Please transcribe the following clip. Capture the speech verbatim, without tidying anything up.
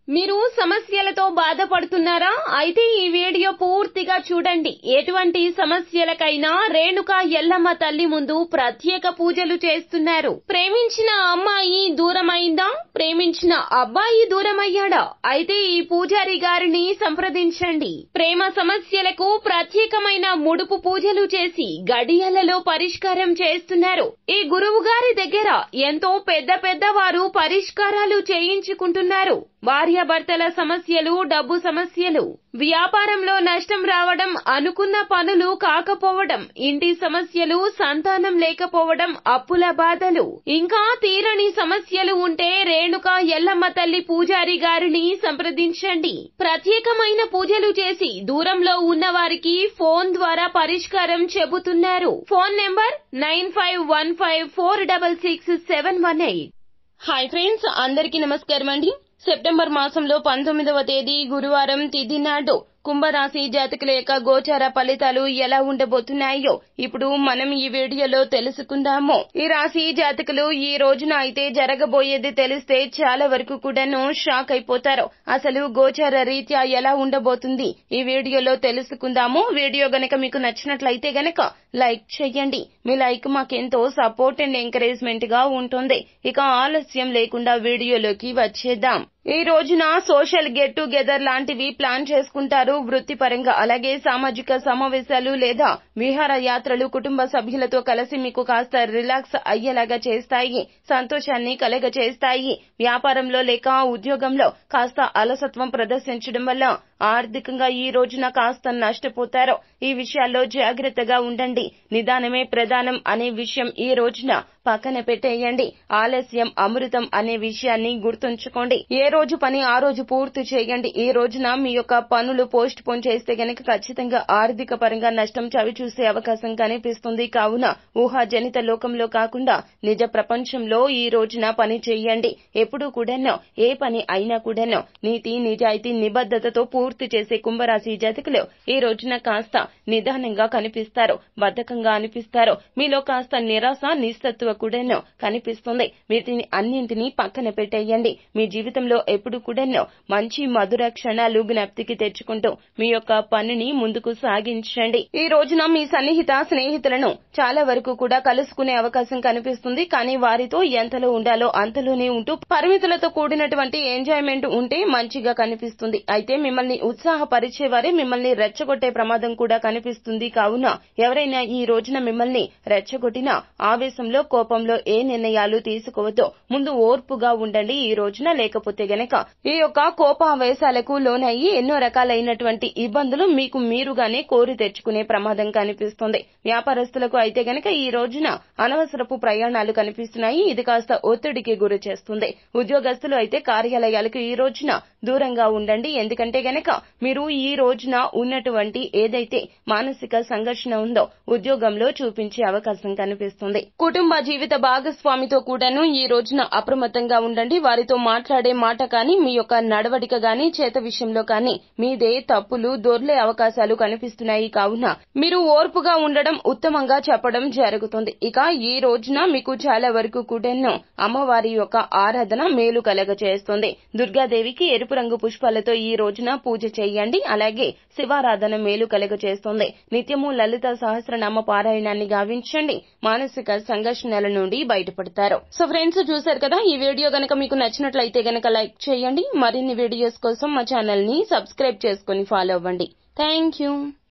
మీరు సమస్యలతో బాధపడుతున్నారా? అయితే ఈ వీడియో పూర్తిగా చూడండి. ఎటువంటి సమస్యలకైనా రేణుకా ఎల్లమ్మ తల్లి ముందు ప్రత్యేక పూజలు చేస్తున్నారు. ప్రేమించిన అమ్మాయి దూరమైందా? ప్రేమించిన అబ్బాయి దూరమయ్యాడా? అయితే ఈ పూజారి గారిని సంప్రదించండి. ప్రేమ సమస్యలకు ప్రత్యేకమైన ముడుపు పూజలు చేసి గడియలలో పరిష్కారం చేస్తున్నారు. ఈ గురువు గారి దగ్గర ఎంతో పెద్ద పెద్ద వారు పరిష్కారాలు చేయించుకుంటున్నారు. భార్యాభర్తల సమస్యలు, డబ్బు సమస్యలు, వ్యాపారంలో నష్టం రావడం, అనుకున్న పనులు కాకపోవడం, ఇంటి సమస్యలు, సంతానం లేకపోవడం, అప్పుల బాధలు, ఇంకా తీరని సమస్యలు ఉంటే రేణుకా ఎల్లమ్మ తల్లి పూజారి గారిని సంప్రదించండి. ప్రత్యేకమైన పూజలు చేసి దూరంలో ఉన్న వారికి ఫోన్ ద్వారా పరిష్కారం చెబుతున్నారు. Phone number nine five one five four six six seven one eight. Hi friends, అందరికీ నమస్కారం అండి. సెప్టెంబర్ మాసంలో పంతొమ్మిదవ తేదీ గురువారం తిథి నాడు కుంభరాశి జాతకుల యొక్క గోచార ఫలితాలు ఎలా ఉండబోతున్నాయో ఇప్పుడు మనం ఈ వీడియోలో తెలుసుకుందాము. ఈ రాశి జాతకులు ఈ రోజున అయితే జరగబోయేది తెలిస్తే చాలా వరకు కూడాను షాక్ అయిపోతారు. అసలు గోచార రీత్యా ఎలా ఉండబోతుంది ఈ వీడియోలో తెలుసుకుందాము. వీడియో గనక మీకు నచ్చినట్లయితే గనక లైక్ చేయండి. మీ లైక్ మాకెంతో సపోర్ట్ అండ్ ఎంకరేజ్మెంట్ గా ఉంటుంది. ఇక ఆలస్యం లేకుండా వీడియోలోకి వచ్చేద్దాం. ఈ రోజున సోషల్ గెట్ టుగెదర్ లాంటివి ప్లాన్ చేసుకుంటారు వృత్తిపరంగా. అలాగే సామాజిక సమావేశాలు లేదా విహార యాత్రలు కుటుంబ సభ్యులతో కలిసి మీకు కాస్త రిలాక్స్ అయ్యేలాగా చేస్తాయి, సంతోషాన్ని కలగ చేస్తాయి. వ్యాపారంలో లేక ఉద్యోగంలో కాస్త అలసత్వం ప్రదర్శించడం వల్ల ఆర్థికంగా ఈ రోజున కాస్త నష్టపోతారు. ఈ విషయాల్లో జాగ్రత్తగా ఉండండి. నిదానమే ప్రధానం అనే విషయం ఈ రోజున పక్కన పెట్టేయండి. ఆలస్యం అమృతం అనే విషయాన్ని గుర్తుంచుకోండి. ఏ రోజు పని ఆ రోజు పూర్తి చేయండి. ఈ రోజున మీ యొక్క పనులు పోస్ట్ పోన్ చేస్తే గనక ఖచ్చితంగా ఆర్థిక పరంగా నష్టం చవి చూసే అవకాశం కనిపిస్తుంది. కావున ఊహాజనిత లోకంలో కాకుండా నిజ ప్రపంచంలో ఈ రోజున పని చేయండి. ఎప్పుడూ కూడాను ఏ పని అయినా కూడాను నీతి నిజాయితీ నిబద్ధతతో పూర్తి చేసే కుంభరాశి జాతకులు ఈ రోజున కాస్త నిదానంగా కనిపిస్తారు, బద్ధకంగా అనిపిస్తారు. మీలో కాస్త నిరాశ నిస్సత్తువ కూడాను కనిపిస్తుంది. వీటిని అన్నింటినీ పక్కన పెట్టేయండి. మీ జీవితంలో ఎప్పుడు కూడాను మంచి మధుర క్షణాలు జ్ఞప్తికి తెచ్చుకుంటూ మీ యొక్క పనిని ముందుకు సాగించండి. ఈ రోజున మీ సన్నిహిత స్నేహితులను చాలా వరకు కూడా కలుసుకునే అవకాశం కనిపిస్తుంది. కానీ వారితో ఎంతలో ఉండాలో అంతలోనే ఉంటూ పరిమితులతో కూడినటువంటి ఎంజాయ్మెంట్ ఉంటే మంచిగా కనిపిస్తుంది. అయితే మిమ్మల్ని ఉత్సాహపరిచే వారే మిమ్మల్ని రెచ్చగొట్టే ప్రమాదం కూడా కనిపిస్తుంది. కావున ఎవరైనా ఈ రోజున మిమ్మల్ని రెచ్చగొట్టినా ఆవేశంలో కోపంలో ఏ నిర్ణయాలు తీసుకోవద్దు. ముందు ఓర్పుగా ఉండండి ఈ రోజున. లేకపోతే గనక ఈ యొక్క కోపావేశాలకు లోనయ్యి ఎన్నో రకాలైనటువంటి ఇబ్బందులు మీకు మీరుగానే కోరి తెచ్చుకునే ప్రమాదం కనిపిస్తుంది. వ్యాపారస్తులకు అయితే గనక ఈ రోజున అనవసరపు ప్రయాణాలు కనిపిస్తున్నాయి. ఇది కాస్త ఒత్తిడికి గురి చేస్తుంది. ఉద్యోగస్తులు అయితే కార్యాలయాలకు ఈ రోజున దూరంగా ఉండండి. ఎందుకంటే గనక మీరు ఈ రోజున ఉన్నటువంటి ఏదైతే మానసిక సంఘర్షణ ఉందో ఉద్యోగంలో చూపించే అవకాశం కనిపిస్తుంది. కుటుంబ జీవిత భాగస్వామితో కూడాను ఈ రోజున అప్రమత్తంగా ఉండండి. వారితో మాట్లాడే మాట కానీ మీ యొక్క నడవడిక గాని చేత విషయంలో కానీ మీదే తప్పులు దొర్లే అవకాశాలు కనిపిస్తున్నాయి. కావున మీరు ఓర్పుగా ఉండడం ఉత్తమంగా చెప్పడం జరుగుతుంది. ఇక ఈ రోజున మీకు చాలా వరకు కూడాను అమ్మవారి యొక్క ఆరాధన మేలు కలగ చేస్తుంది. దుర్గాదేవికి ఎరుపు రంగు పుష్పాలతో ఈ రోజున పూజ చేయండి. అలాగే శివారాధన మేలు కలగ చేస్తుంది. నిత్యము లలిత సహస్రనామ పారాయణాన్ని గావించండి. మానసిక సంఘర్షణల నుండి బయటపడతారు. సో ఫ్రెండ్స్, చూశారు కదా, ఈ వీడియో గనక మీకు నచ్చినట్లయితే గనక లైక్ చేయండి. మరిన్ని వీడియోస్ కోసం మా ఛానల్ ని సబ్స్క్రైబ్ చేసుకుని ఫాలో అవ్వండి. Thank you.